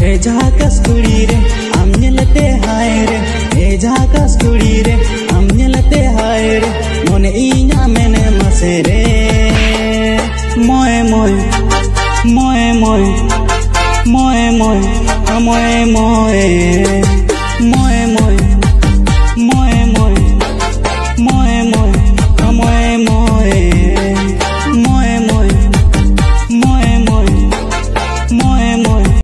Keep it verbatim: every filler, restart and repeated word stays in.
ए झाकास कुड़ी रे आम नेलते हाय रे ए झाकास कुड़ी रे आम नेलते हाय रे मोने इña मेने मसे रे मोए मोए मोए मोए मोए मोए मोए मोए